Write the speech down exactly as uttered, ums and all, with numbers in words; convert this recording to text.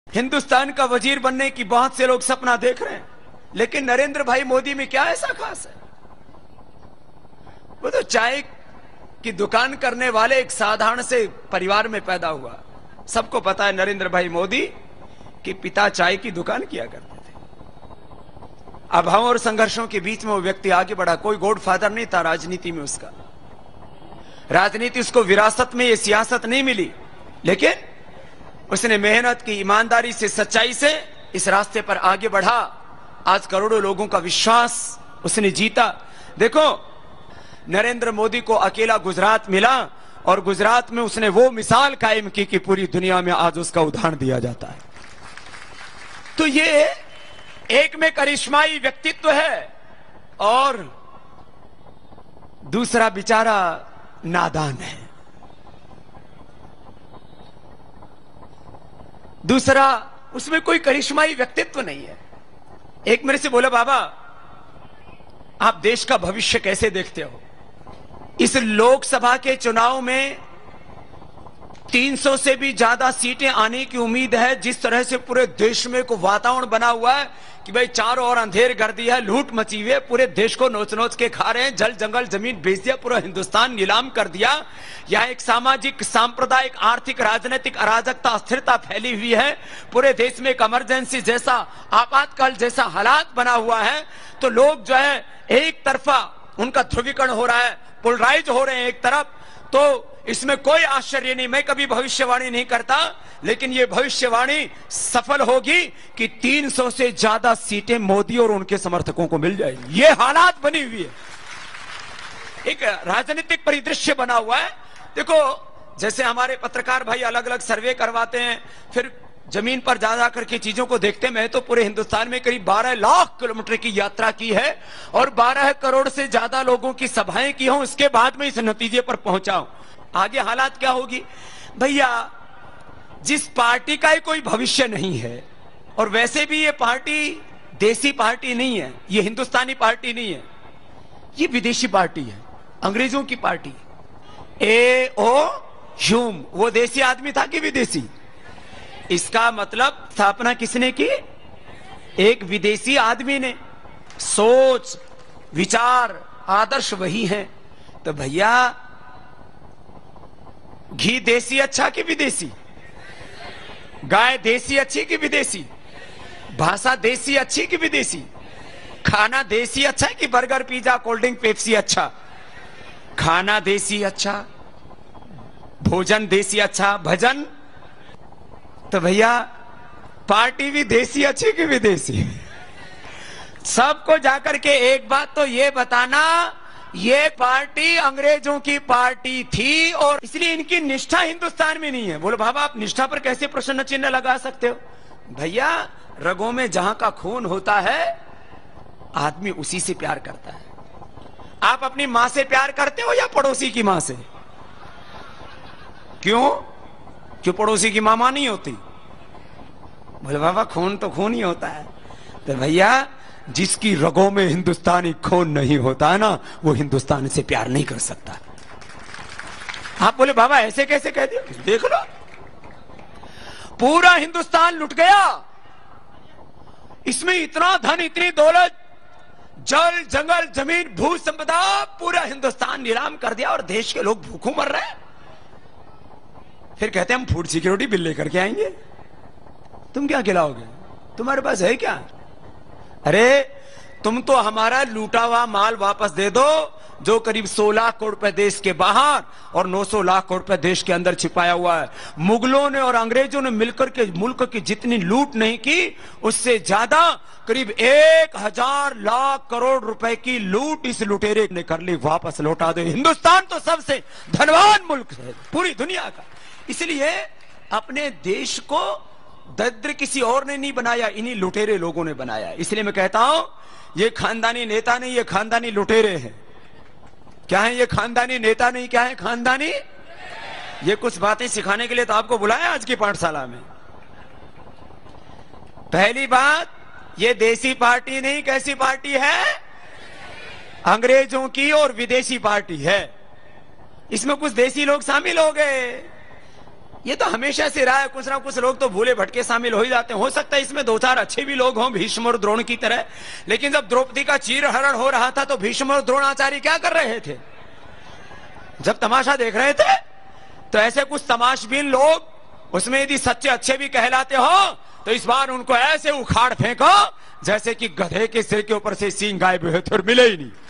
हिंदुस्तान का वजीर बनने की बहुत से लोग सपना देख रहे हैं, लेकिन नरेंद्र भाई मोदी में क्या ऐसा खास है? वो तो चाय की दुकान करने वाले एक साधारण से परिवार में पैदा हुआ। सबको पता है नरेंद्र भाई मोदी कि पिता चाय की दुकान किया करते थे। अभाव और संघर्षों के बीच में वो व्यक्ति आगे बढ़ा। कोई गॉडफादर नहीं था राजनीति में उसका। राजनीति उसको विरासत में, ये सियासत नहीं मिली, लेकिन उसने मेहनत की, ईमानदारी से, सच्चाई से इस रास्ते पर आगे बढ़ा। आज करोड़ों लोगों का विश्वास उसने जीता। देखो, नरेंद्र मोदी को अकेला गुजरात मिला और गुजरात में उसने वो मिसाल कायम की कि पूरी दुनिया में आज उसका उदाहरण दिया जाता है। तो ये एक में करिश्माई व्यक्तित्व है और दूसरा बेचारा नादान है। दूसरा, उसमें कोई करिश्माई व्यक्तित्व नहीं है। एक मेरे से बोला, बाबा आप देश का भविष्य कैसे देखते हो? इस लोकसभा के चुनाव में तीन सौ से भी ज्यादा सीटें आने की उम्मीद है। जिस तरह से पूरे देश में को वातावरण बना हुआ है कि भाई चारों ओर अंधेर कर दिया है, लूट मची हुई है, पूरे देश को नोच नोच के खा रहे हैं, जल जंगल जमीन बेच दिया, पूरा हिंदुस्तान नीलाम कर दिया। यहाँ एक सामाजिक, सांप्रदायिक, आर्थिक, राजनीतिक अराजकता, अस्थिरता फैली हुई है। पूरे देश में एक इमरजेंसी जैसा, आपातकाल जैसा हालात बना हुआ है। तो लोग जो है एक तरफा उनका ध्रुवीकरण हो रहा है, पोलराइज हो रहे हैं एक तरफ। तो इसमें कोई आश्चर्य नहीं, मैं कभी भविष्यवाणी नहीं करता, लेकिन यह भविष्यवाणी सफल होगी कि तीन सौ से ज्यादा सीटें मोदी और उनके समर्थकों को मिल जाएगी। ये हालात बनी हुई है, एक राजनीतिक परिदृश्य बना हुआ है। देखो, जैसे हमारे पत्रकार भाई अलग अलग सर्वे करवाते हैं, फिर जमीन पर जा जाकर के चीजों को देखते हैं। मैं तो पूरे हिंदुस्तान में करीब बारह लाख किलोमीटर की यात्रा की है और बारह करोड़ से ज्यादा लोगों की सभाएं की हूं, इसके बाद में इस नतीजे पर पहुंचा हूं। आगे हालात क्या होगी भैया? जिस पार्टी का ही कोई भविष्य नहीं है, और वैसे भी ये पार्टी देसी पार्टी नहीं है, ये हिंदुस्तानी पार्टी नहीं है, ये विदेशी पार्टी है, अंग्रेजों की पार्टी। ए ओ ह्यूम, वो देसी आदमी था कि विदेशी? इसका मतलब स्थापना किसने की? एक विदेशी आदमी ने। सोच, विचार, आदर्श वही है। तो भैया, घी देसी अच्छा कि विदेशी? गाय देसी अच्छी कि विदेशी? भाषा देसी अच्छी कि विदेशी? खाना देसी अच्छा कि burger, pizza, cold drink, Pepsi अच्छा? खाना देसी अच्छा, भोजन देसी अच्छा, भजन। तो भैया, पार्टी भी देसी अच्छी कि विदेशी? सबको जाकर के एक बात तो ये बताना, ये पार्टी अंग्रेजों की पार्टी थी और इसलिए इनकी निष्ठा हिंदुस्तान में नहीं है। बोलो बाबा, आप निष्ठा पर कैसे प्रश्न चिन्ह लगा सकते हो? भैया, रगों में जहां का खून होता है, आदमी उसी से प्यार करता है। आप अपनी मां से प्यार करते हो या पड़ोसी की मां से? क्यों? क्यों पड़ोसी की मामा नहीं होती? बोले बाबा, खून तो खून ही होता है। तो भैया, जिसकी रगों में हिंदुस्तानी खून नहीं होता है ना, वो हिंदुस्तान से प्यार नहीं कर सकता। आप बोले बाबा ऐसे कैसे कह दिया? देख लो, पूरा हिंदुस्तान लुट गया। इसमें इतना धन, इतनी दौलत, जल जंगल जमीन भू संपदा, पूरा हिंदुस्तान नीलाम कर दिया और देश के लोग भूखों मर रहे हैं। फिर कहते हैं हम फूड सिक्योरिटी बिल लेकर के आएंगे। तुम क्या खिलाओगे? तुम्हारे पास है क्या? अरे तुम तो हमारा लूटा हुआ माल वापस दे दो, जो करीब सोलह करोड़ रुपए देश के बाहर और नौ सौ लाख करोड़ रुपए देश के अंदर छिपाया हुआ है। मुगलों ने और अंग्रेजों ने मिलकर के मुल्क की जितनी लूट नहीं की, उससे ज्यादा करीब एक हजार लाख करोड़ रुपए की लूट इस लुटेरे ने कर ली। वापस लौटा दो। हिंदुस्तान तो सबसे धनवान मुल्क है पूरी दुनिया का। इसलिए अपने देश को दरिद्र किसी और ने नहीं बनाया, इन्हीं लुटेरे लोगों ने बनाया। इसलिए मैं कहता हूं, ये खानदानी नेता नहीं, ये खानदानी लुटेरे हैं। क्या है ये? खानदानी नेता नहीं, क्या है? खानदानी। ये कुछ बातें सिखाने के लिए तो आपको बुलाया आज की पाठशाला में। पहली बात, ये देसी पार्टी नहीं, कैसी पार्टी है? अंग्रेजों की और विदेशी पार्टी है। इसमें कुछ देसी लोग शामिल हो गए। ये तो हमेशा से रहा है, कुछ ना कुछ लोग तो भूले भटके शामिल हो ही जाते हैं। हो सकता है इसमें दो चार अच्छे भी लोग हों, भीष्म और द्रोण की तरह। लेकिन जब द्रौपदी का चीरहरण हो रहा था तो भीष्म और द्रोणाचार्य क्या कर रहे थे? जब तमाशा देख रहे थे तो ऐसे कुछ तमाशबीन लोग उसमें यदि सच्चे अच्छे भी कहलाते हो तो इस बार उनको ऐसे उखाड़ फेंको जैसे कि गधे के सिर के ऊपर से सींग गायब हुए थे और मिले ही नहीं।